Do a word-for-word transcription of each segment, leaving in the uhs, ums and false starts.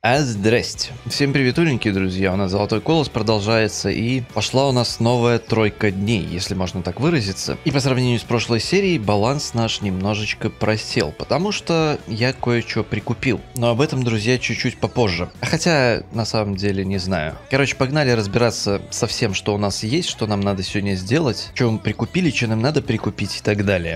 А здрасте. Всем приветуленькие, друзья. У нас Золотой Колос продолжается, и пошла у нас новая тройка дней, если можно так выразиться. И по сравнению с прошлой серией, баланс наш немножечко просел, потому что я кое-что прикупил. Но об этом, друзья, чуть-чуть попозже. Хотя, на самом деле, не знаю. Короче, погнали разбираться со всем, что у нас есть, что нам надо сегодня сделать, что мы прикупили, что нам надо прикупить и так далее.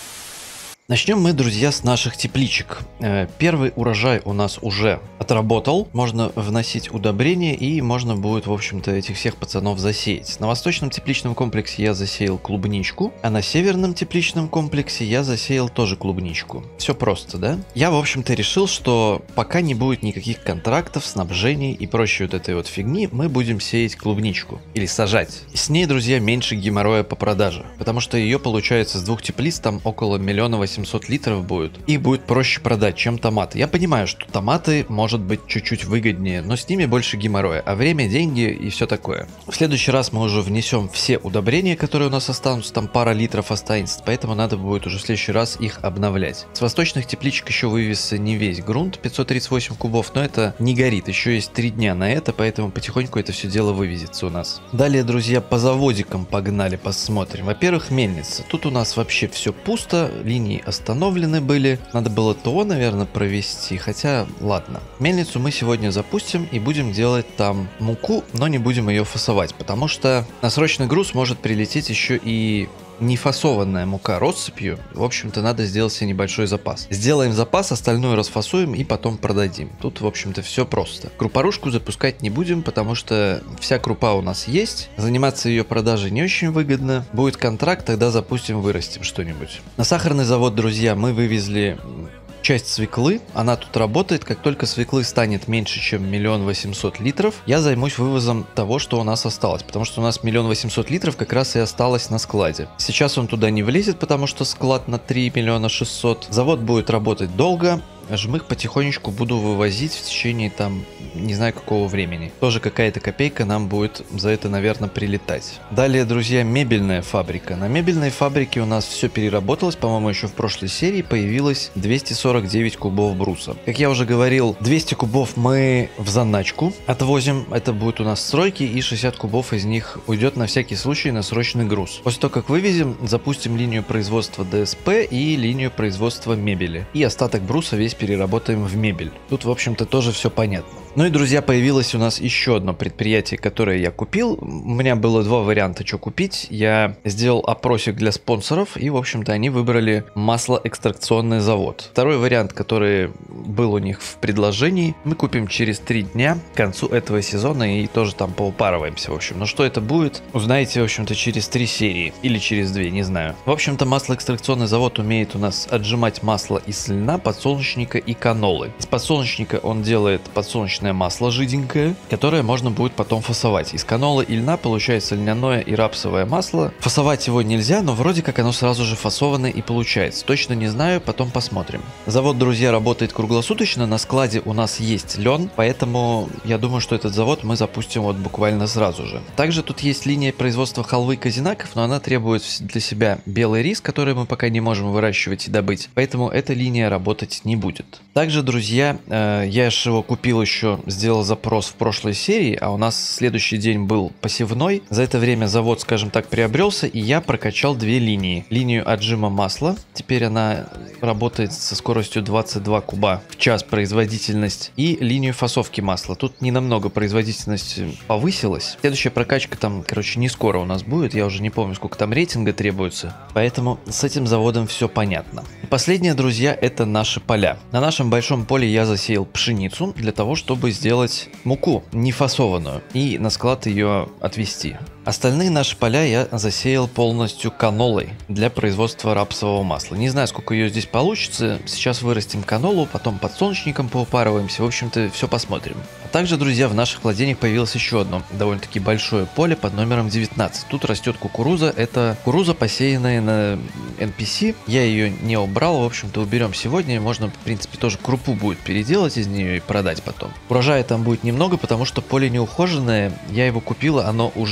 Начнем мы, друзья, с наших тепличек. Первый урожай у нас уже отработал. Можно вносить удобрения и можно будет, в общем-то, этих всех пацанов засеять. На восточном тепличном комплексе я засеял клубничку, а на северном тепличном комплексе я засеял тоже клубничку. Все просто, да? Я, в общем-то, решил, что пока не будет никаких контрактов, снабжений и прочей вот этой вот фигни, мы будем сеять клубничку. Или сажать. С ней, друзья, меньше геморроя по продаже. Потому что ее, получается, с двух теплиц там около миллиона восемьсот литров будет. Их будет проще продать, чем томаты. Я понимаю, что томаты может быть чуть-чуть выгоднее, но с ними больше геморроя, а время, деньги и все такое. В следующий раз мы уже внесем все удобрения, которые у нас останутся, там пара литров останется, поэтому надо будет уже в следующий раз их обновлять. С восточных тепличек еще вывезся не весь грунт, пятьсот тридцать восемь кубов, но это не горит, еще есть три дня на это, поэтому потихоньку это все дело вывезется у нас. Далее, друзья, по заводикам погнали, посмотрим. Во-первых, мельница. Тут у нас вообще все пусто, линии остановлены были. Надо было ТО, наверное, провести, хотя ладно. Мельницу мы сегодня запустим и будем делать там муку, но не будем ее фасовать, потому что на срочный груз может прилететь еще и не фасованная мука россыпью. В общем-то, надо сделать себе небольшой запас. Сделаем запас, остальное расфасуем и потом продадим. Тут, в общем-то, все просто. Крупорушку запускать не будем, потому что вся крупа у нас есть. Заниматься ее продажей не очень выгодно. Будет контракт, тогда запустим, вырастим что-нибудь. На сахарный завод, друзья, мы вывезли часть свеклы, она тут работает. Как только свеклы станет меньше, чем миллион восемьсот литров, я займусь вывозом того, что у нас осталось, потому что у нас миллион восемьсот литров как раз и осталось на складе. Сейчас он туда не влезет, потому что склад на три миллиона шестьсот. Завод будет работать долго. Жмых потихонечку буду вывозить в течение там не знаю какого времени. Тоже какая-то копейка нам будет за это, наверное, прилетать. Далее, друзья, мебельная фабрика. На мебельной фабрике у нас все переработалось. По-моему, еще в прошлой серии появилось двести сорок девять кубов бруса. Как я уже говорил, двести кубов мы в заначку отвозим. Это будет у нас стройки, и шестьдесят кубов из них уйдет на всякий случай на срочный груз. После того, как вывезем, запустим линию производства ДСП и линию производства мебели. И остаток бруса весь переработаем в мебель. Тут, в общем-то, тоже все понятно. Ну и, друзья, появилось у нас еще одно предприятие, которое я купил. У меня было два варианта, что купить. Я сделал опросик для спонсоров, и, в общем-то, они выбрали маслоэкстракционный завод. Второй вариант, который был у них в предложении, мы купим через три дня к концу этого сезона и тоже там поупарываемся, в общем. Но что это будет, узнаете, в общем-то, через три серии или через две, не знаю. В общем-то, маслоэкстракционный завод умеет у нас отжимать масло из льна, подсолнечника и канолы. Из подсолнечника он делает подсолнечное масло жиденькое, которое можно будет потом фасовать. Из канолы и льна получается льняное и рапсовое масло. Фасовать его нельзя, но вроде как оно сразу же фасованное и получается. Точно не знаю, потом посмотрим. Завод, друзья, работает круглосуточно. На складе у нас есть лен, поэтому я думаю, что этот завод мы запустим вот буквально сразу же. Также тут есть линия производства халвы казинаков, но она требует для себя белый рис, который мы пока не можем выращивать и добыть, поэтому эта линия работать не будет. Также, друзья, э, я же его купил еще, сделал запрос в прошлой серии, а у нас следующий день был посевной. За это время завод, скажем так, приобрелся, и я прокачал две линии. Линию отжима масла, теперь она работает со скоростью двадцать два куба в час производительность, и линию фасовки масла. Тут не намного производительность повысилась. Следующая прокачка там, короче, не скоро у нас будет, я уже не помню, сколько там рейтинга требуется, поэтому с этим заводом все понятно. И последнее, друзья, это наши поля. На нашем большом поле я засеял пшеницу для того, чтобы сделать муку не фасованную и на склад ее отвезти. Остальные наши поля я засеял полностью канолой для производства рапсового масла. Не знаю, сколько ее здесь получится. Сейчас вырастим канолу, потом подсолнечником поупарываемся. В общем-то, все посмотрим. А также, друзья, в наших владениях появилось еще одно довольно-таки большое поле под номером девятнадцать. Тут растет кукуруза. Это кукуруза, посеянная на эн пи си. Я ее не убрал. В общем-то, уберем сегодня. Можно, в принципе, тоже крупу будет переделать из нее и продать потом. Урожая там будет немного, потому что поле неухоженное. Я его купил, оно уже было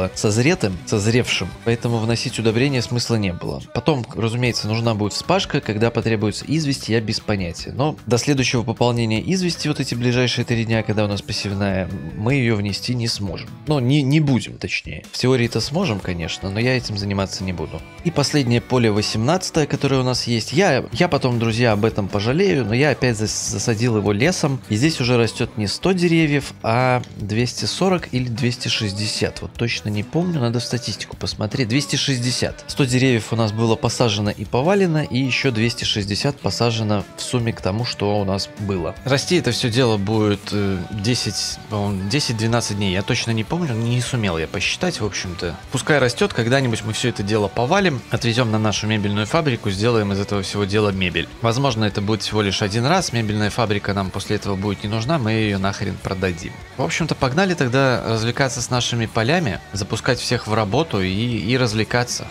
было созретым, созревшим, поэтому вносить удобрения смысла не было. Потом, разумеется, нужна будет вспашка, когда потребуется известь, я без понятия. Но до следующего пополнения извести, вот эти ближайшие три дня, когда у нас посевная, мы ее внести не сможем. Ну, не, не будем, точнее. В теории-то сможем, конечно, но я этим заниматься не буду. И последнее поле восемнадцатое, которое у нас есть. Я, я потом, друзья, об этом пожалею, но я опять засадил его лесом. И здесь уже растет не сто деревьев, а двести сорок или двести шестьдесят. Вот точно не помню, надо в статистику посмотреть. двести шестьдесят. сто деревьев у нас было посажено и повалено, и еще двести шестьдесят посажено в сумме к тому, что у нас было. Расти это все дело будет десять-двенадцать дней. Я точно не помню, не сумел я посчитать, в общем-то. Пускай растет, когда-нибудь мы все это дело повалим, отвезем на нашу мебельную фабрику, сделаем из этого всего дела мебель. Возможно, это будет всего лишь один раз, мебельная фабрика нам после этого будет не нужна, мы ее нахрен продадим. В общем-то, погнали тогда развлекаться с нашими полями, запускать всех в работу и, и развлекаться.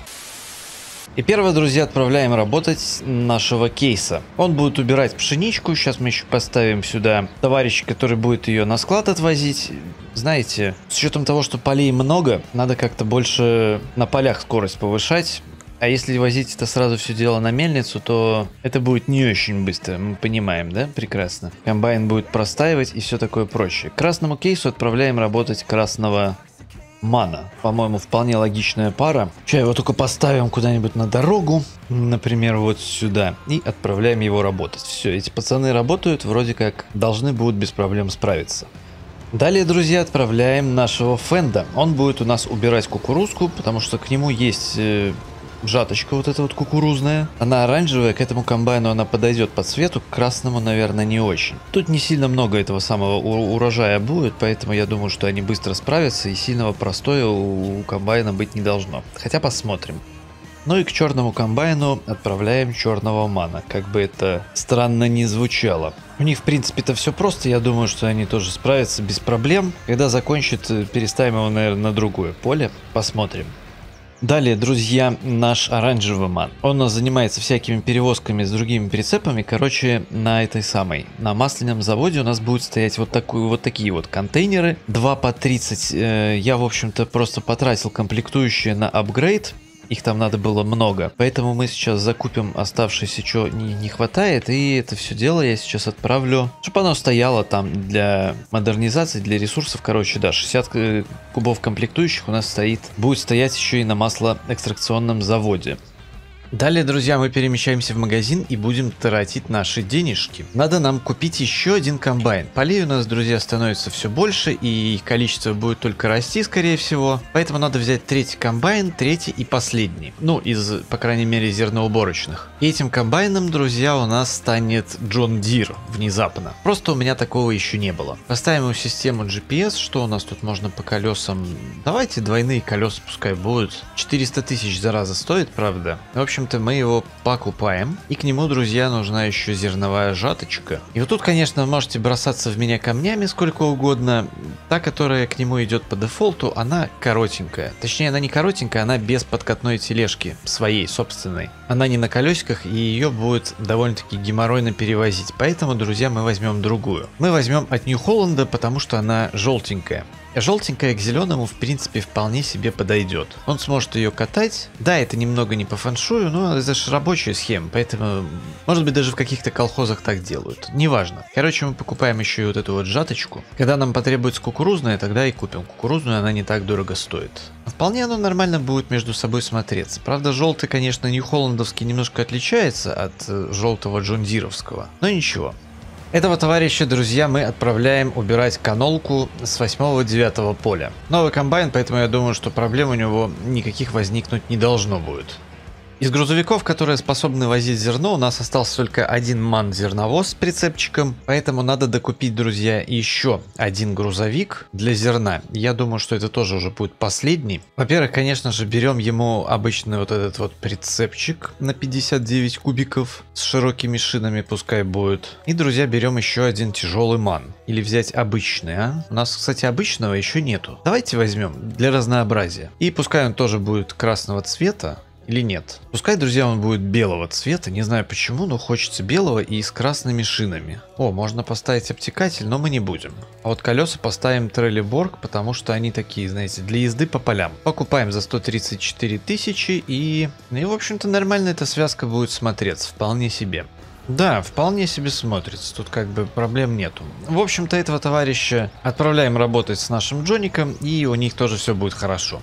И первое, друзья, отправляем работать нашего кейса. Он будет убирать пшеничку. Сейчас мы еще поставим сюда товарища, который будет ее на склад отвозить. Знаете, с учетом того, что полей много, надо как-то больше на полях скорость повышать. А если возить это сразу все дело на мельницу, то это будет не очень быстро. Мы понимаем, да? Прекрасно. Комбайн будет простаивать и все такое прочее. К красному кейсу отправляем работать красного мана. По-моему, вполне логичная пара. Сейчас его только поставим куда-нибудь на дорогу, например, вот сюда, и отправляем его работать. Все, эти пацаны работают, вроде как должны будут без проблем справиться. Далее, друзья, отправляем нашего Фенда. Он будет у нас убирать кукурузку, потому что к нему есть э, жаточка вот эта вот кукурузная. Она оранжевая, к этому комбайну она подойдет по цвету, к красному, наверное, не очень. Тут не сильно много этого самого урожая будет, поэтому я думаю, что они быстро справятся и сильного простоя у комбайна быть не должно. Хотя посмотрим. Ну и к черному комбайну отправляем черного мана, как бы это странно ни звучало. У них, в принципе-то, все просто, я думаю, что они тоже справятся без проблем. Когда закончат, переставим его, наверное, на другое поле, посмотрим. Далее, друзья, наш оранжевый ман. Он у нас занимается всякими перевозками с другими прицепами. Короче, на этой самой, на масляном заводе у нас будут стоять вот, такую, вот такие вот контейнеры. два по тридцать. Я, в общем-то, просто потратил комплектующие на апгрейд. Их там надо было много. Поэтому мы сейчас закупим оставшееся, что не, не хватает. И это все дело я сейчас отправлю, чтобы оно стояло там для модернизации, для ресурсов. Короче, да, шестьдесят кубов комплектующих у нас стоит. Будет стоять еще и на маслоэкстракционном заводе. Далее, друзья, мы перемещаемся в магазин и будем тратить наши денежки. Надо нам купить еще один комбайн. Полей у нас, друзья, становится все больше, и их количество будет только расти, скорее всего. Поэтому надо взять третий комбайн, третий и последний. Ну, из, по крайней мере, зерноуборочных. И этим комбайном, друзья, у нас станет John Deere внезапно. Просто у меня такого еще не было. Поставим ему систему джи пи эс. Что у нас тут можно по колесам? Давайте двойные колеса пускай будут. четыреста тысяч, зараза, стоит, правда? В общем, мы его покупаем, и к нему, друзья, нужна еще зерновая жаточка. И вот тут, конечно, можете бросаться в меня камнями сколько угодно. Та, которая к нему идет по дефолту, она коротенькая. Точнее, она не коротенькая, она без подкатной тележки своей, собственной. Она не на колесиках, и ее будет довольно-таки геморройно перевозить. Поэтому, друзья, мы возьмем другую. Мы возьмем от Нью-Холланда, потому что она желтенькая. Желтенькая к зеленому, в принципе, вполне себе подойдет. Он сможет ее катать. Да, это немного не по фэншую, но это же рабочая схема, поэтому, может быть, даже в каких-то колхозах так делают. Неважно. Короче, мы покупаем еще и вот эту вот жаточку. Когда нам потребуется кукурузная, тогда и купим кукурузную, она не так дорого стоит. Вполне оно нормально будет между собой смотреться. Правда, желтый, конечно, нью-холландовский немножко отличается от желтого джондировского, но ничего. Этого товарища, друзья, мы отправляем убирать канолку с восьмого-девятого поля. Новый комбайн, поэтому я думаю, что проблем у него никаких возникнуть не должно будет. Из грузовиков, которые способны возить зерно, у нас остался только один ман-зерновоз с прицепчиком, поэтому надо докупить, друзья, еще один грузовик для зерна. Я думаю, что это тоже уже будет последний. Во-первых, конечно же, берем ему обычный вот этот вот прицепчик на пятьдесят девять кубиков с широкими шинами, пускай будет. И, друзья, берем еще один тяжелый ман. Или взять обычный, а? У нас, кстати, обычного еще нету. Давайте возьмем для разнообразия. И пускай он тоже будет красного цвета. Или нет? Пускай, друзья, он будет белого цвета. Не знаю почему, но хочется белого и с красными шинами. О, можно поставить обтекатель, но мы не будем. А вот колеса поставим Треллиборг, потому что они такие, знаете, для езды по полям. Покупаем за сто тридцать четыре тысячи и... И, в общем-то, нормально эта связка будет смотреться. Вполне себе. Да, вполне себе смотрится, тут как бы проблем нету. В общем-то, этого товарища отправляем работать с нашим Джоником, и у них тоже все будет хорошо.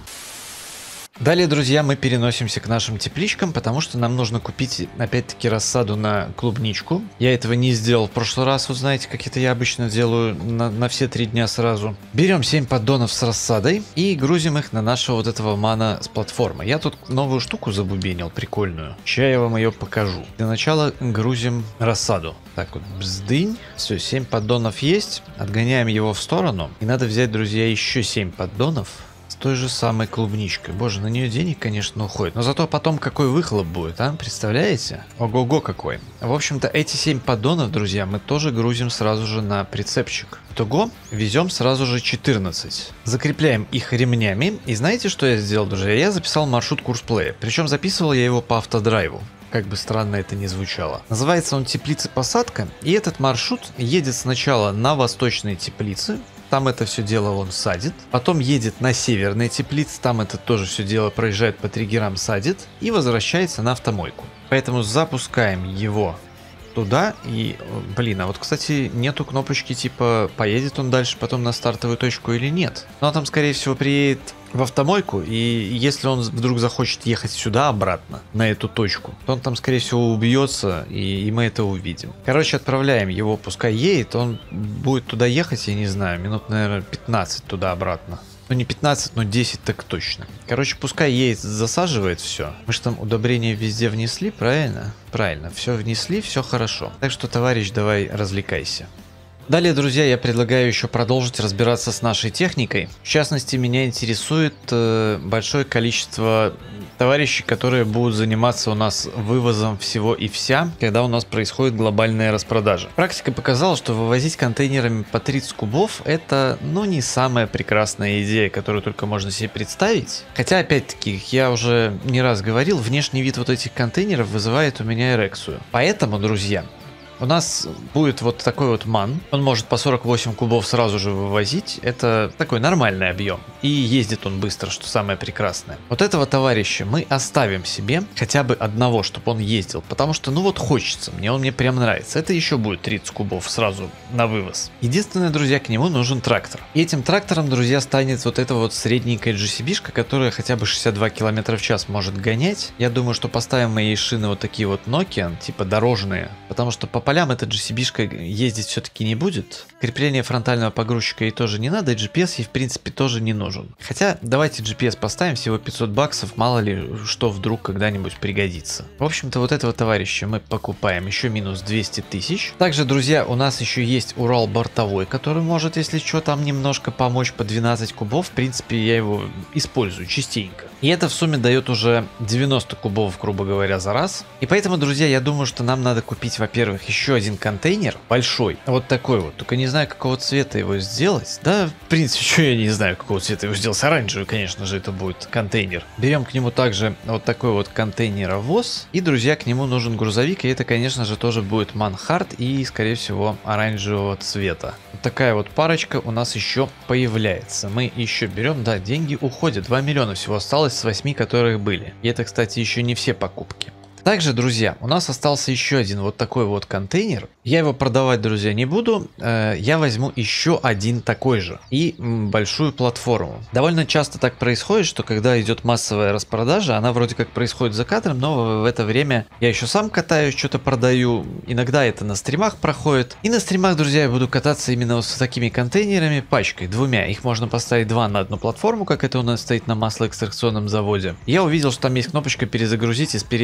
Далее, друзья, мы переносимся к нашим тепличкам, потому что нам нужно купить, опять-таки, рассаду на клубничку. Я этого не сделал в прошлый раз, вы знаете, как это я обычно делаю на, на все три дня сразу. Берем семь поддонов с рассадой и грузим их на нашего вот этого мана с платформы. Я тут новую штуку забубенил, прикольную. Сейчас я вам ее покажу. Для начала грузим рассаду. Так вот, бздынь. Все, семь поддонов есть. Отгоняем его в сторону. И надо взять, друзья, еще семь поддонов. Той же самой клубничкой. Боже, на нее денег, конечно, уходит. Но зато потом какой выхлоп будет, а? Представляете? Ого-го какой. В общем-то, эти семь поддонов, друзья, мы тоже грузим сразу же на прицепчик. Итого везем сразу же четырнадцать. Закрепляем их ремнями. И знаете, что я сделал, друзья? Я записал маршрут курсплея. Причем записывал я его по автодрайву. Как бы странно это ни звучало. Называется он Теплица-посадка. И этот маршрут едет сначала на восточные теплицы. Там это все дело он садит. Потом едет на северные теплицы. Там это тоже все дело проезжает по триггерам, садит. И возвращается на автомойку. Поэтому запускаем его туда. И, блин, а вот, кстати, нету кнопочки типа поедет он дальше потом на стартовую точку или нет. Но там, скорее всего, приедет в автомойку, и если он вдруг захочет ехать сюда обратно, на эту точку, то он там, скорее всего, убьется, и, и мы это увидим. Короче, отправляем его, пускай едет, он будет туда ехать, я не знаю, минут, наверное, пятнадцать туда-обратно. Ну, не пятнадцать, но десять так точно. Короче, пускай едет, засаживает все. Мы же там удобрения везде внесли, правильно? Правильно, все внесли, все хорошо. Так что, товарищ, давай развлекайся. Далее, друзья, я предлагаю еще продолжить разбираться с нашей техникой. В частности, меня интересует э, большое количество товарищей, которые будут заниматься у нас вывозом всего и вся, когда у нас происходит глобальная распродажа. Практика показала, что вывозить контейнерами по тридцать кубов это, ну, не самая прекрасная идея, которую только можно себе представить. Хотя, опять-таки, я уже не раз говорил, внешний вид вот этих контейнеров вызывает у меня эрекцию. Поэтому, друзья, у нас будет вот такой вот ман. Он может по сорок восемь кубов сразу же вывозить. Это такой нормальный объем. И ездит он быстро, что самое прекрасное. Вот этого товарища мы оставим себе. Хотя бы одного, чтобы он ездил. Потому что, ну вот хочется. Мне он мне прям нравится. Это еще будет тридцать кубов сразу на вывоз. Единственное, друзья, к нему нужен трактор. И этим трактором, друзья, станет вот эта вот средненькая джи си би-шка, которая хотя бы шестьдесят два километра в час может гонять. Я думаю, что поставим мы ей шины вот такие вот Nokian, типа дорожные. Потому что по полям эта джи си би-шка ездить все-таки не будет. Крепление фронтального погрузчика ей тоже не надо, и джи пи эс ей в принципе тоже не нужен. Хотя давайте джи пи эс поставим, всего пятьсот баксов, мало ли что вдруг когда-нибудь пригодится. В общем-то, вот этого товарища мы покупаем, еще минус двести тысяч. Также, друзья, у нас еще есть Урал бортовой, который может, если что, там немножко помочь по двенадцать кубов. В принципе, я его использую частенько. И это в сумме дает уже девяносто кубов, грубо говоря, за раз. И поэтому, друзья, я думаю, что нам надо купить, во-первых, еще один контейнер большой, вот такой вот, только не знаю, какого цвета его сделать. Да, в принципе, что я не знаю, какого цвета его сделать. Оранжевый, конечно же, это будет контейнер. Берем к нему также вот такой вот контейнеровоз. И, друзья, к нему нужен грузовик, и это, конечно же, тоже будет Манхарт и, скорее всего, оранжевого цвета. Вот такая вот парочка у нас еще появляется. Мы еще берем, да, деньги уходят, два миллиона всего осталось с восьми, которых были. И это, кстати, еще не все покупки. Также, друзья, у нас остался еще один вот такой вот контейнер. Я его продавать, друзья, не буду. Я возьму еще один такой же и большую платформу. Довольно часто так происходит, что когда идет массовая распродажа, она вроде как происходит за кадром, но в это время я еще сам катаюсь, что-то продаю. Иногда это на стримах проходит. И на стримах, друзья, я буду кататься именно с такими контейнерами, пачкой, двумя. Их можно поставить два на одну платформу, как это у нас стоит на маслоэкстракционном заводе. Я увидел, что там есть кнопочка перезагрузить из переднего в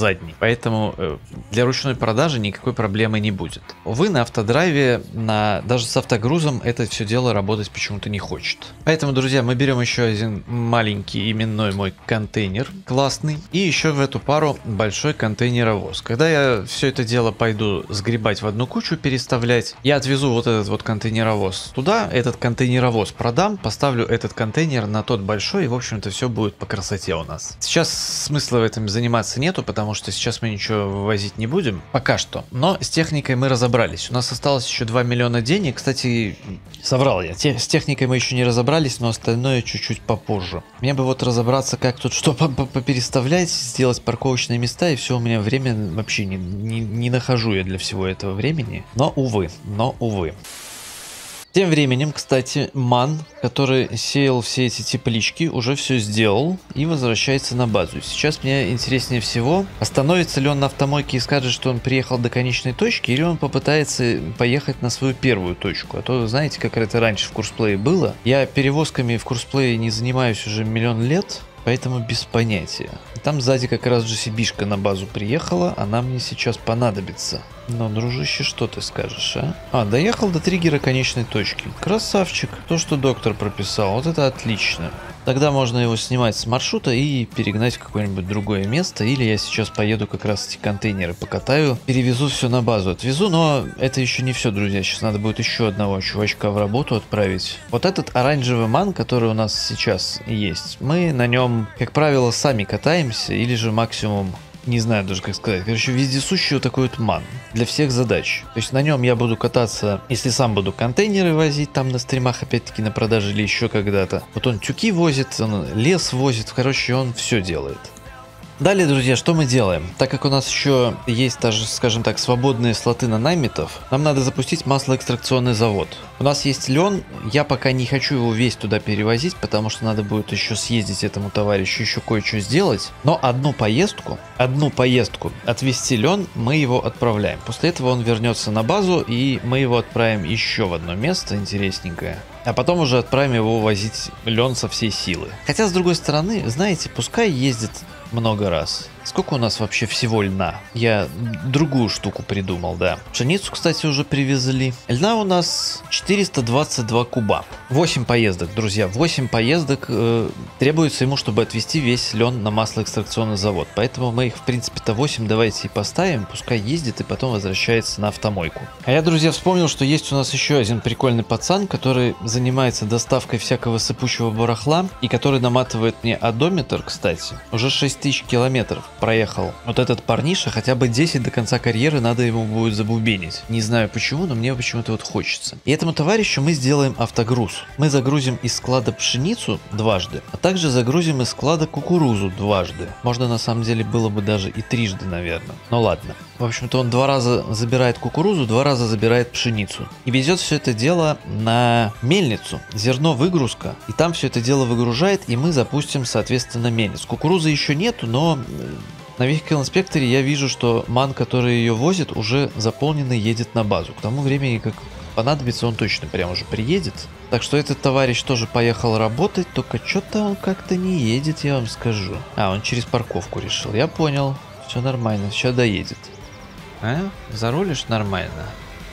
задний. Поэтому э, для ручной продажи никакой проблемы не будет. Увы, на автодрайве, на, даже с автогрузом это все дело работать почему-то не хочет. Поэтому, друзья, мы берем еще один маленький именной мой контейнер, классный. И еще в эту пару большой контейнеровоз. Когда я все это дело пойду сгребать в одну кучу, переставлять, я отвезу вот этот вот контейнеровоз туда, этот контейнеровоз продам, поставлю этот контейнер на тот большой, и, в общем-то, все будет по красоте у нас. Сейчас смысла в этом заниматься нету, потому что сейчас мы ничего вывозить не будем, пока что. Но с техникой мы разобрались. У нас осталось еще два миллиона денег. Кстати, соврал я, Те, с техникой мы еще не разобрались, но остальное чуть-чуть попозже. Мне бы вот разобраться, как тут что попереставлять, сделать парковочные места, и все, у меня время вообще не, не, не нахожу я для всего этого времени. Но увы, но увы. Тем временем, кстати, Ман, который сеял все эти теплички, уже все сделал и возвращается на базу. Сейчас мне интереснее всего, остановится ли он на автомойке и скажет, что он приехал до конечной точки, или он попытается поехать на свою первую точку. А то, знаете, как это раньше в курсплее было. Я перевозками в курсплее не занимаюсь уже миллион лет, поэтому без понятия. Там сзади как раз джи си би-шка на базу приехала, она мне сейчас понадобится. Но, дружище, что ты скажешь, а? А, доехал до триггера конечной точки. Красавчик. То, что доктор прописал, вот это отлично. Тогда можно его снимать с маршрута и перегнать в какое-нибудь другое место. Или я сейчас поеду как раз эти контейнеры покатаю, перевезу все на базу, отвезу. Но это еще не все, друзья. Сейчас надо будет еще одного чувачка в работу отправить. Вот этот оранжевый ман, который у нас сейчас есть, мы на нем, как правило, сами катаемся. Или же максимум... Не знаю даже как сказать. Короче, вездесущий вот такой вот ман. Для всех задач. То есть на нем я буду кататься, если сам буду контейнеры возить там на стримах, опять-таки на продаже или еще когда-то. Вот он тюки возит, он лес возит. Короче, он все делает. Далее, друзья, что мы делаем? Так как у нас еще есть даже, скажем так, свободные слоты на наймитов, нам надо запустить маслоэкстракционный завод. У нас есть лен, я пока не хочу его весь туда перевозить, потому что надо будет еще съездить этому товарищу, еще кое-что сделать. Но одну поездку, одну поездку отвезти лен, мы его отправляем. После этого он вернется на базу, и мы его отправим еще в одно место интересненькое. А потом уже отправим его возить лен со всей силы. Хотя, с другой стороны, знаете, пускай ездит много раз. Сколько у нас вообще всего льна? Я другую штуку придумал, да. Пшеницу, кстати, уже привезли. Льна у нас четыреста двадцать два куба. восемь поездок, друзья. восемь поездок э, требуется ему, чтобы отвезти весь лен на маслоэкстракционный завод. Поэтому мы их, в принципе-то, восемь давайте и поставим. Пускай ездит и потом возвращается на автомойку. А я, друзья, вспомнил, что есть у нас еще один прикольный пацан, который занимается доставкой всякого сыпучего барахла и который наматывает мне одометр, кстати. Уже шесть тысяч километров проехал. Вот этот парниша, хотя бы десять до конца карьеры надо ему будет забубенить. Не знаю почему, но мне почему-то вот хочется. И этому товарищу мы сделаем автогруз. Мы загрузим из склада пшеницу дважды, а также загрузим из склада кукурузу дважды. Можно на самом деле было бы даже и трижды, наверное. Но ладно. В общем-то, он два раза забирает кукурузу, два раза забирает пшеницу. И везет все это дело на мельницу. Зерно выгрузка. И там все это дело выгружает, и мы запустим, соответственно, мельницу. Кукурузы еще нету, но на Vehicle Inspector я вижу, что ман, который ее возит, уже заполненный едет на базу. К тому времени, как понадобится, он точно прям уже приедет. Так что этот товарищ тоже поехал работать, только что-то он как-то не едет, я вам скажу. А, он через парковку решил, я понял. Все нормально, сейчас доедет. А? Зарулишь нормально?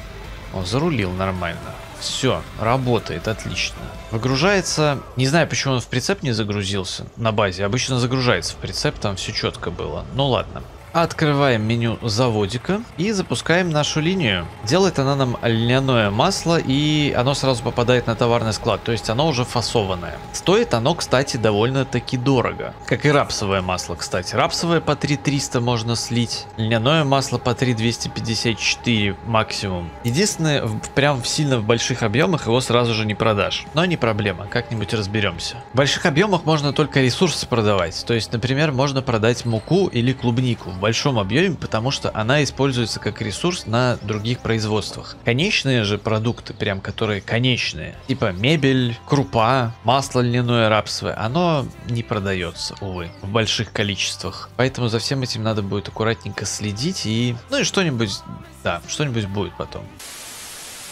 О, зарулил нормально. Все, работает, отлично. Выгружается, не знаю, почему он в прицеп не загрузился на базе. Обычно загружается в прицеп, там все четко было. Ну ладно. Открываем меню заводика и запускаем нашу линию. Делает она нам льняное масло, и оно сразу попадает на товарный склад, то есть оно уже фасованное. Стоит оно, кстати, довольно-таки дорого. Как и рапсовое масло, кстати. Рапсовое по три триста можно слить, льняное масло по три двести пятьдесят четыре максимум. Единственное, прям сильно в больших объемах его сразу же не продашь. Но не проблема, как-нибудь разберемся. В больших объемах можно только ресурсы продавать. То есть, например, можно продать муку или клубнику в большом объеме, потому что она используется как ресурс на других производствах. Конечные же продукты, прям которые конечные, типа мебель, крупа, масло льняное рапсовое, оно не продается, увы, в больших количествах. Поэтому за всем этим надо будет аккуратненько следить и... Ну и что-нибудь, да, что-нибудь будет потом.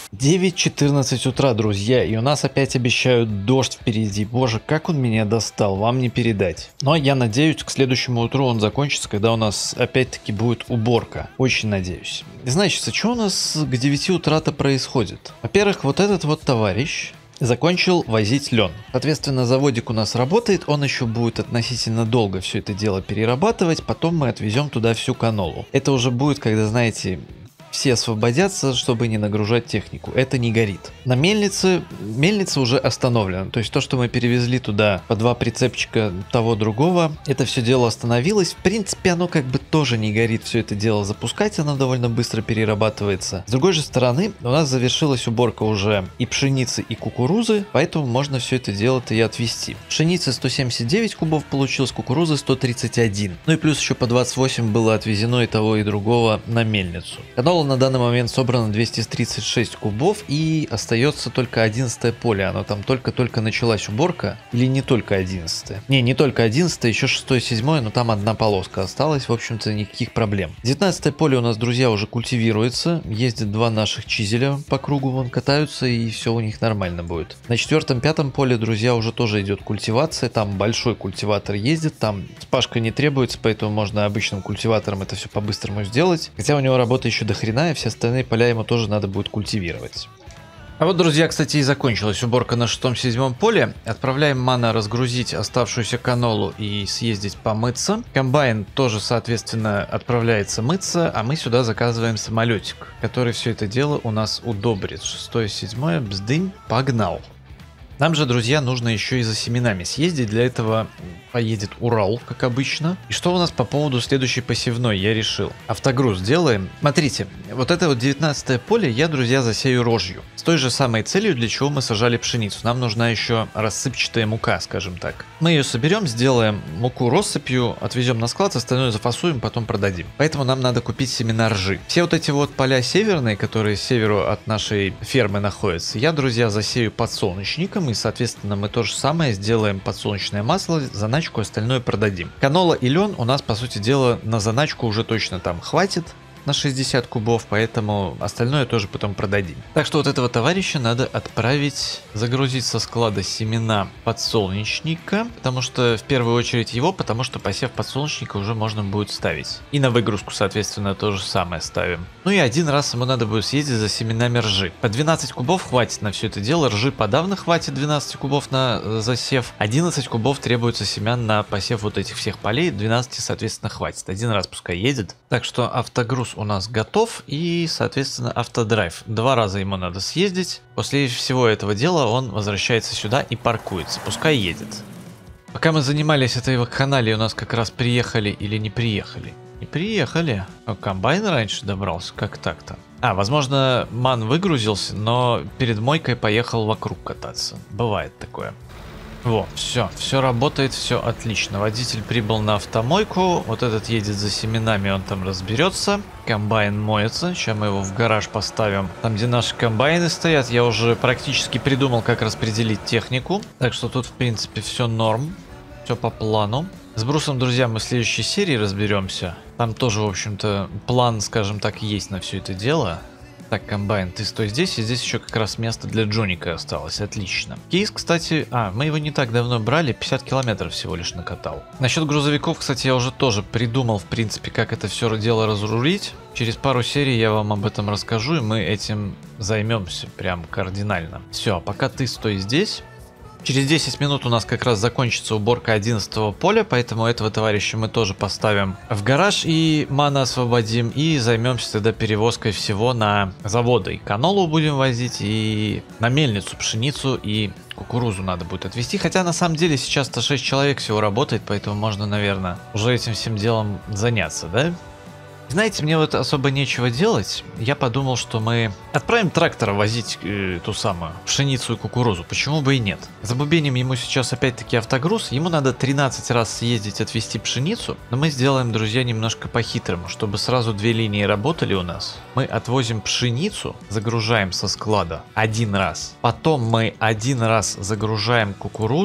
девять четырнадцать утра, друзья, и у нас опять обещают дождь впереди. Боже, как он меня достал, вам не передать. Но я надеюсь, к следующему утру он закончится, когда у нас опять-таки будет уборка. Очень надеюсь. Значит, что у нас к девяти утра-то происходит? Во-первых, вот этот вот товарищ закончил возить лен. Соответственно, заводик у нас работает, он еще будет относительно долго все это дело перерабатывать, потом мы отвезем туда всю канолу. Это уже будет, когда, знаете, все освободятся, чтобы не нагружать технику. Это не горит. На мельнице, мельница уже остановлена. То есть то, что мы перевезли туда по два прицепчика того другого, это все дело остановилось. В принципе, оно как бы тоже не горит. Все это дело запускать, оно довольно быстро перерабатывается. С другой же стороны, у нас завершилась уборка уже и пшеницы, и кукурузы, поэтому можно все это дело-то и отвезти. Пшеницы сто семьдесят девять кубов получилось, кукурузы сто тридцать один. Ну и плюс еще по двадцать восемь было отвезено и того, и другого на мельницу. Канола на данный момент собрано двести тридцать шесть кубов, и остается только одиннадцатое поле. Оно там только-только началась уборка. Или не только одиннадцатое. Не, не только одиннадцатое, еще шестое, седьмое, но там одна полоска осталась. В общем-то, никаких проблем. девятнадцатое поле у нас, друзья, уже культивируется. Ездят два наших чизеля по кругу, вон катаются, и все у них нормально будет. На четвертом-пятом поле, друзья, уже тоже идет культивация. Там большой культиватор ездит, там спашка не требуется, поэтому можно обычным культиватором это все по-быстрому сделать. Хотя у него работа еще до хрена, и все остальные поля ему тоже надо будет культивировать. А вот, друзья, кстати, и закончилась уборка на шестом-седьмом поле. Отправляем Мана разгрузить оставшуюся канолу и съездить помыться. Комбайн тоже, соответственно, отправляется мыться, а мы сюда заказываем самолетик, который все это дело у нас удобрит. Шестое-седьмое, бздынь, погнал. Нам же, друзья, нужно еще и за семенами съездить. Для этого поедет Урал, как обычно. И что у нас по поводу следующей посевной, я решил. Автогруз делаем. Смотрите, вот это вот девятнадцатое поле я, друзья, засею рожью. С той же самой целью, для чего мы сажали пшеницу. Нам нужна еще рассыпчатая мука, скажем так. Мы ее соберем, сделаем муку россыпью, отвезем на склад, остальное зафасуем, потом продадим. Поэтому нам надо купить семена ржи. Все вот эти вот поля северные, которые с северу от нашей фермы находятся, я, друзья, засею подсолнечником. И, соответственно, мы то же самое сделаем подсолнечное масло, заначку, остальное продадим. Канола и лен у нас, по сути дела, на заначку уже точно там хватит. На шестьдесят кубов, поэтому остальное тоже потом продадим. Так что вот этого товарища надо отправить загрузить со склада семена подсолнечника, потому что в первую очередь его, потому что посев подсолнечника уже можно будет ставить. И на выгрузку, соответственно, то же самое ставим. Ну и один раз ему надо будет съездить за семенами ржи. По двенадцать кубов хватит на все это дело, ржи подавно хватит двенадцать кубов на засев, одиннадцать кубов требуется семян на посев вот этих всех полей, двенадцать, соответственно, хватит. Один раз пускай едет. Так что автогруз у нас готов, и, соответственно, автодрайв. Два раза ему надо съездить. После всего этого дела он возвращается сюда и паркуется. Пускай едет. Пока мы занимались этой вакханалией, у нас как раз приехали или не приехали? Не приехали. А комбайн раньше добрался. Как так-то? А, возможно, Ман выгрузился, но перед мойкой поехал вокруг кататься. Бывает такое. Во, все, все работает, все отлично. Водитель прибыл на автомойку, вот этот едет за семенами, он там разберется. Комбайн моется, сейчас мы его в гараж поставим. Там, где наши комбайны стоят, я уже практически придумал, как распределить технику. Так что тут, в принципе, все норм, все по плану. С брусом, друзья, мы в следующей серии разберемся. Там тоже, в общем-то, план, скажем так, есть на все это дело. Так, комбайн, ты стой здесь, и здесь еще как раз место для Джоника осталось, отлично. Кейс, кстати, а, мы его не так давно брали, пятьдесят километров всего лишь накатал. Насчет грузовиков, кстати, я уже тоже придумал, в принципе, как это все дело разрулить. Через пару серий я вам об этом расскажу, и мы этим займемся прям кардинально. Все, а пока ты стой здесь. Через десять минут у нас как раз закончится уборка одиннадцатого поля, поэтому этого товарища мы тоже поставим в гараж и Мана освободим, и займемся тогда перевозкой всего на заводы. И канолу будем возить, и на мельницу пшеницу, и кукурузу надо будет отвезти. Хотя на самом деле сейчас-то шесть человек всего работает, поэтому можно, наверное, уже этим всем делом заняться, да? Знаете, мне вот особо нечего делать. Я подумал, что мы отправим трактора возить э, ту самую пшеницу и кукурузу. Почему бы и нет? За бубенем ему сейчас опять-таки автогруз. Ему надо тринадцать раз съездить отвезти пшеницу. Но мы сделаем, друзья, немножко по-хитрому, чтобы сразу две линии работали у нас. Мы отвозим пшеницу, загружаем со склада один раз. Потом мы один раз загружаем кукурузу.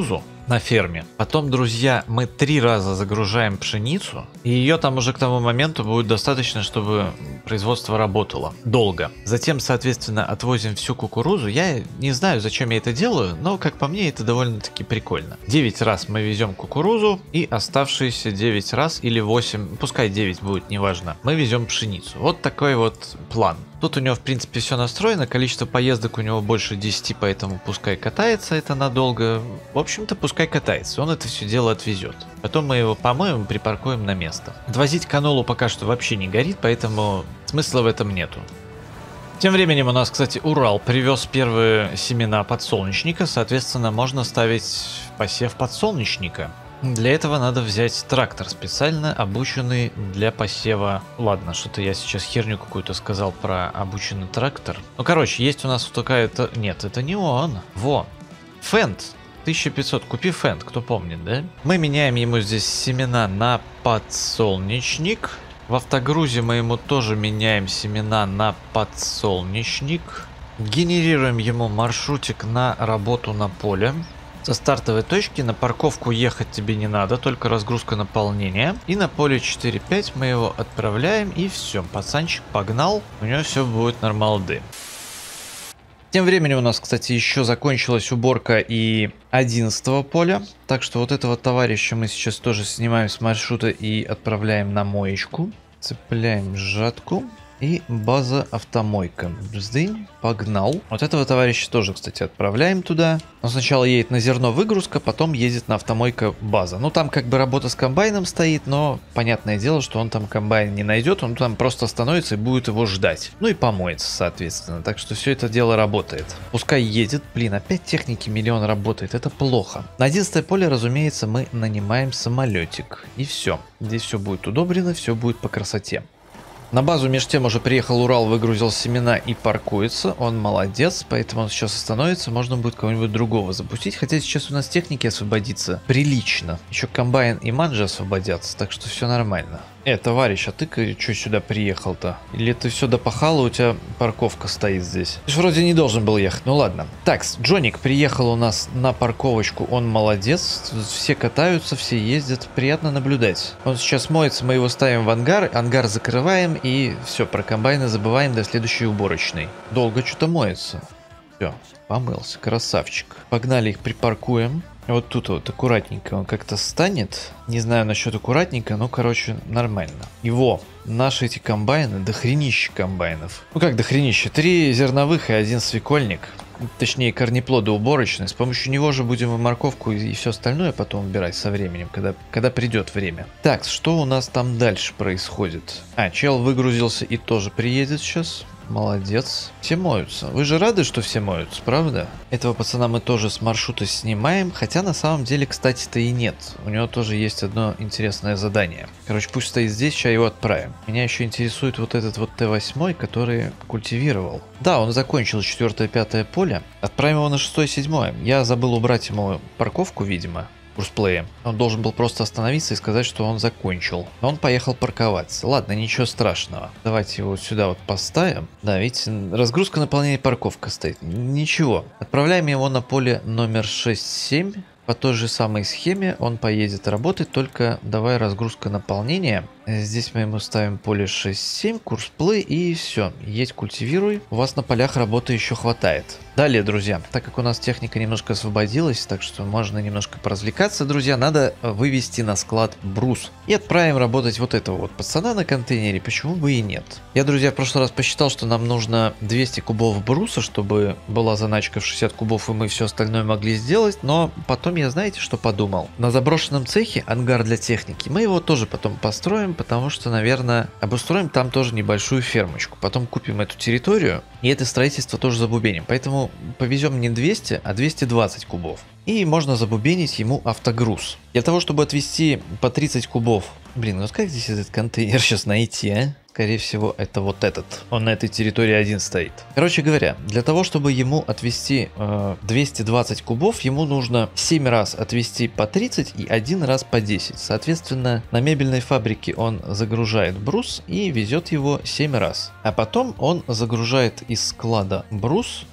на ферме. Потом, друзья, мы три раза загружаем пшеницу, и ее там уже к тому моменту будет достаточно, чтобы производство работало долго. Затем, соответственно, отвозим всю кукурузу. Я не знаю, зачем я это делаю, но, как по мне, это довольно-таки прикольно. девять раз мы везем кукурузу, и оставшиеся девять раз или восемь, пускай девять будет, неважно, мы везем пшеницу. Вот такой вот план. Тут у него, в принципе, все настроено, количество поездок у него больше десяти, поэтому пускай катается это надолго. В общем-то, пускай катается, он это все дело отвезет. Потом мы его помоем и припаркуем на место. Отвозить канолу пока что вообще не горит, поэтому смысла в этом нету. Тем временем у нас, кстати, Урал привез первые семена подсолнечника, соответственно, можно ставить в посев подсолнечника. Для этого надо взять трактор, специально обученный для посева. Ладно, что-то я сейчас херню какую-то сказал про обученный трактор. Ну, короче, есть у нас вот такая-то... Нет, это не он. Во. Фенд. тысяча пятьсот. Купи Фенд, кто помнит, да? Мы меняем ему здесь семена на подсолнечник. В автогрузе мы ему тоже меняем семена на подсолнечник. Генерируем ему маршрутик на работу на поле. Со стартовой точки на парковку ехать тебе не надо, только разгрузка наполнения. И на поле четыре пять мы его отправляем, и все, пацанчик погнал, у него все будет нормалды. Тем временем у нас, кстати, еще закончилась уборка и одиннадцатого поля. Так что вот этого товарища мы сейчас тоже снимаем с маршрута и отправляем на моечку. Цепляем жатку. И база автомойка. Бздынь, погнал. Вот этого товарища тоже, кстати, отправляем туда. Он сначала едет на зерно выгрузка, потом едет на автомойка база. Ну там как бы работа с комбайном стоит, но понятное дело, что он там комбайн не найдет. Он там просто остановится и будет его ждать. Ну и помоется, соответственно. Так что все это дело работает. Пускай едет. Блин, опять техники миллион работает. Это плохо. На одиннадцатое поле, разумеется, мы нанимаем самолетик. И все. Здесь все будет удобрено, все будет по красоте. На базу между тем уже приехал Урал, выгрузил семена и паркуется. Он молодец, поэтому он сейчас остановится. Можно будет кого-нибудь другого запустить. Хотя сейчас у нас техники освободится прилично. Еще комбайн и манджи освободятся, так что все нормально. Э, товарищ, а ты что сюда приехал-то? Или ты все допахал, у тебя парковка стоит здесь? Ты же вроде не должен был ехать, ну ладно. Так, Джоник приехал у нас на парковочку, он молодец. Все катаются, все ездят, приятно наблюдать. Он сейчас моется, мы его ставим в ангар, ангар закрываем и все, про комбайны забываем до следующей уборочной. Долго что-то моется. Все, помылся, красавчик. Погнали, их припаркуем. Вот тут вот аккуратненько он как-то станет. Не знаю насчет аккуратненько, но короче нормально. Его, наши эти комбайны, дохренище комбайнов. Ну как дохренище? Три зерновых и один свекольник. Точнее корнеплоды уборочные. С помощью него же будем и морковку и все остальное потом убирать со временем, когда, когда придет время. Так, что у нас там дальше происходит? А, чел выгрузился и тоже приедет сейчас. Молодец. Все моются. Вы же рады, что все моются, правда? Этого пацана мы тоже с маршрута снимаем. Хотя на самом деле, кстати-то и нет. У него тоже есть одно интересное задание. Короче, пусть стоит здесь, сейчас его отправим. Меня еще интересует вот этот вот Т восемь, который культивировал. Да, он закончил четвёртое-пятое поле. Отправим его на шестое-седьмое. Я забыл убрать ему парковку, видимо. Курсплеем. Он должен был просто остановиться и сказать, что он закончил. Но он поехал парковаться. Ладно, ничего страшного. Давайте его сюда вот поставим. Да, видите, разгрузка, наполнение, парковка стоит. Ничего. Отправляем его на поле номер шесть-семь. По той же самой схеме он поедет работать, только давай разгрузка наполнения. Здесь мы ему ставим поле шесть-семь, курс плей и все. Едь, культивируй. У вас на полях работы еще хватает. Далее, друзья, так как у нас техника немножко освободилась, так что можно немножко поразвлекаться, друзья, надо вывести на склад брус. И отправим работать вот этого вот пацана на контейнере, почему бы и нет. Я, друзья, в прошлый раз посчитал, что нам нужно двести кубов бруса, чтобы была заначка в шестьдесят кубов, и мы все остальное могли сделать, но потом я, знаете, что подумал? На заброшенном цехе ангар для техники, мы его тоже потом построим, потому что, наверное, обустроим там тоже небольшую фермочку. Потом купим эту территорию и это строительство тоже забубеним. Поэтому повезем не двести, а двести двадцать кубов. И можно забубенить ему автогруз. Для того, чтобы отвезти по тридцать кубов. Блин, ну как здесь этот контейнер сейчас найти, а? Скорее всего, это вот этот. Он на этой территории один стоит. Короче говоря, для того, чтобы ему отвезти э, двести двадцать кубов, ему нужно семь раз отвезти по тридцать и один раз по десять. Соответственно, на мебельной фабрике он загружает брус и везет его семь раз. А потом он загружает из склада брус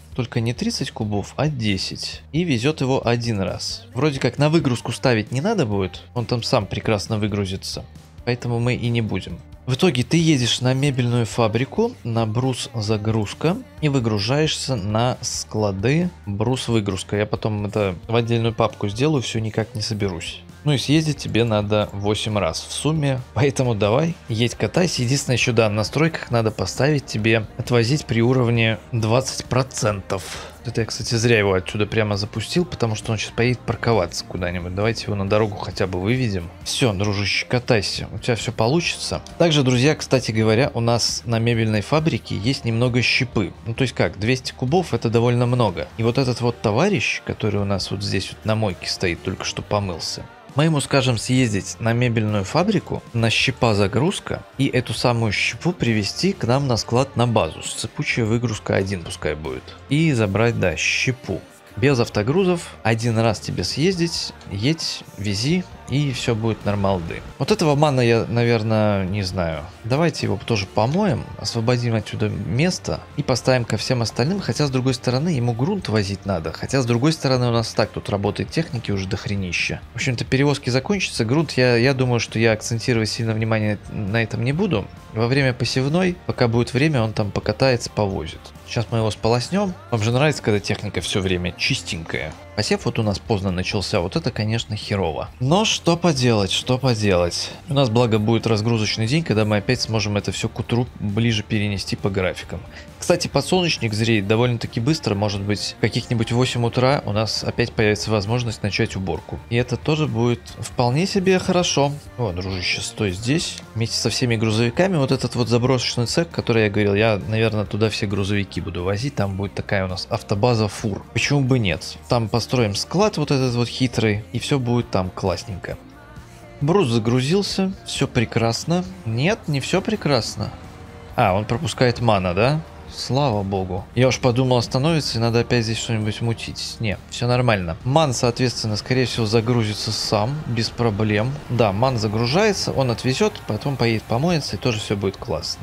только не тридцать кубов, а десять. И везет его один раз. Вроде как на выгрузку ставить не надо будет, он там сам прекрасно выгрузится. Поэтому мы и не будем. В итоге ты едешь на мебельную фабрику, на брус загрузка и выгружаешься на склады брус выгрузка. Я потом это в отдельную папку сделаю, все никак не соберусь. Ну и съездить тебе надо восемь раз в сумме, поэтому давай, едь катайся. Единственное, еще да, в настройках надо поставить тебе отвозить при уровне двадцать процентов. Это я, кстати, зря его отсюда прямо запустил, потому что он сейчас поедет парковаться куда-нибудь. Давайте его на дорогу хотя бы выведем. Все, дружище, катайся, у тебя все получится. Также, друзья, кстати говоря, у нас на мебельной фабрике есть немного щепы. Ну, то есть как, двести кубов это довольно много. И вот этот вот товарищ, который у нас вот здесь вот на мойке стоит, только что помылся. Мы ему скажем съездить на мебельную фабрику, на щепа загрузка, и эту самую щепу привезти к нам на склад на базу. Цепучая выгрузка один пускай будет. И забрать, да, щепу. Без автогрузов, один раз тебе съездить, едь, вези, и все будет нормалды. Вот этого мана я, наверное, не знаю. Давайте его тоже помоем, освободим отсюда место и поставим ко всем остальным. Хотя, с другой стороны, ему грунт возить надо. Хотя, с другой стороны, у нас так тут работает техники уже до хренища. В общем-то, перевозки закончатся. Грунт, я, я думаю, что я акцентировать сильно внимание на этом не буду. Во время посевной, пока будет время, он там покатается, повозит. Сейчас мы его сполоснем. Вам же нравится, когда техника все время чистенькая. Посев вот у нас поздно начался, вот это, конечно, херово. Но что поделать, что поделать. У нас, благо, будет разгрузочный день, когда мы опять сможем это все к утру ближе перенести по графикам. Кстати, подсолнечник зреет довольно-таки быстро, может быть, в каких-нибудь восемь утра у нас опять появится возможность начать уборку. И это тоже будет вполне себе хорошо. О, дружище, стой здесь. Вместе со всеми грузовиками, вот этот вот заброшечный цех, который я говорил, я, наверное, туда все грузовики буду возить. Там будет такая у нас автобаза фур. Почему бы нет? Там построим склад вот этот вот хитрый, и все будет там классненько. Брус загрузился, все прекрасно. Нет, не все прекрасно. А, он пропускает мана, да? Слава богу. Я уж подумал, остановится и надо опять здесь что-нибудь мутить. Не, все нормально. Ман, соответственно, скорее всего загрузится сам, без проблем. Да, ман загружается, он отвезет, потом поедет помоется и тоже все будет классно.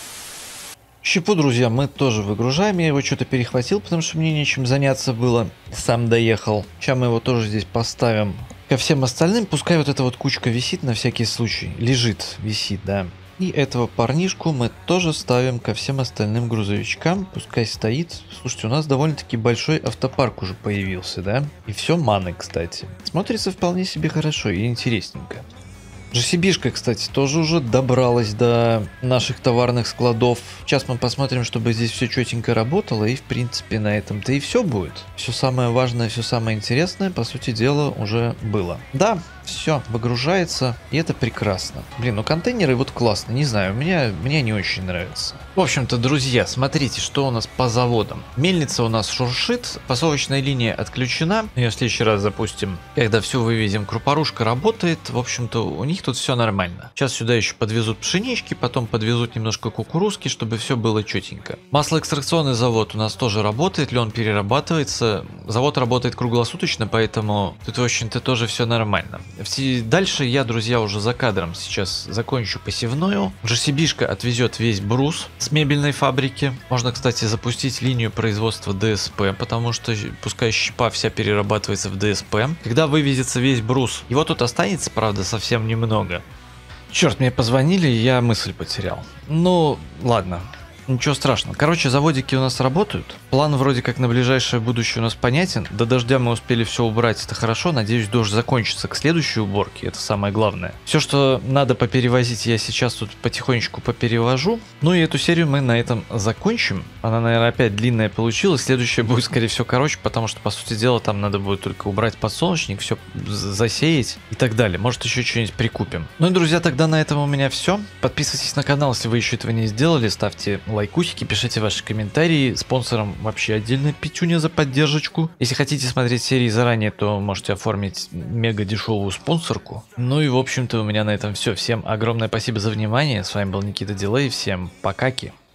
Щепу, друзья, мы тоже выгружаем. Я его что-то перехватил, потому что мне нечем заняться было. Сам доехал. Сейчас мы его тоже здесь поставим ко всем остальным. Пускай вот эта вот кучка висит на всякий случай. Лежит, висит, да. И этого парнишку мы тоже ставим ко всем остальным грузовичкам. Пускай стоит. Слушайте, у нас довольно-таки большой автопарк уже появился, да? И все маны, кстати. Смотрится вполне себе хорошо и интересненько. джи си би-шка, кстати, тоже уже добралась до наших товарных складов. Сейчас мы посмотрим, чтобы здесь все четенько работало. И, в принципе, на этом-то и все будет. Все самое важное, все самое интересное, по сути дела, уже было. Да, все выгружается, и это прекрасно. Блин, ну контейнеры вот классно, не знаю, мне, мне не очень нравится. В общем-то, друзья, смотрите, что у нас по заводам. Мельница у нас шуршит, посовочная линия отключена. Ее в следующий раз запустим, когда все вывезем. Крупорушка работает, в общем-то, у них тут все нормально. Сейчас сюда еще подвезут пшенички, потом подвезут немножко кукурузки, чтобы все было четенько. Маслоэкстракционный завод у нас тоже работает, ли он перерабатывается. Завод работает круглосуточно, поэтому тут, в общем-то, тоже все нормально. Дальше я, друзья, уже за кадром сейчас закончу посевную. джи си би-шка отвезет весь брус с мебельной фабрики. Можно, кстати, запустить линию производства ди эс пи, потому что пускай щепа вся перерабатывается в ди эс пи. Когда вывезется весь брус, его тут останется, правда, совсем немного. Черт, мне позвонили, и я мысль потерял. Ну, ладно. Ничего страшного. Короче, заводики у нас работают. План вроде как на ближайшее будущее у нас понятен. До дождя мы успели все убрать, это хорошо. Надеюсь, дождь закончится к следующей уборке. Это самое главное. Все, что надо поперевозить, я сейчас тут потихонечку поперевожу. Ну и эту серию мы на этом закончим. Она, наверное, опять длинная получилась. Следующая будет, скорее всего, короче, потому что, по сути дела, там надо будет только убрать подсолнечник, все засеять и так далее. Может, еще что-нибудь прикупим. Ну и, друзья, тогда на этом у меня все. Подписывайтесь на канал, если вы еще этого не сделали. Ставьте лайкусики, пишите ваши комментарии. Спонсорам вообще отдельно пятюня за поддержку. Если хотите смотреть серии заранее, то можете оформить мега дешевую спонсорку. Ну и в общем-то у меня на этом все. Всем огромное спасибо за внимание. С вами был Никита Дилей. Всем покаки.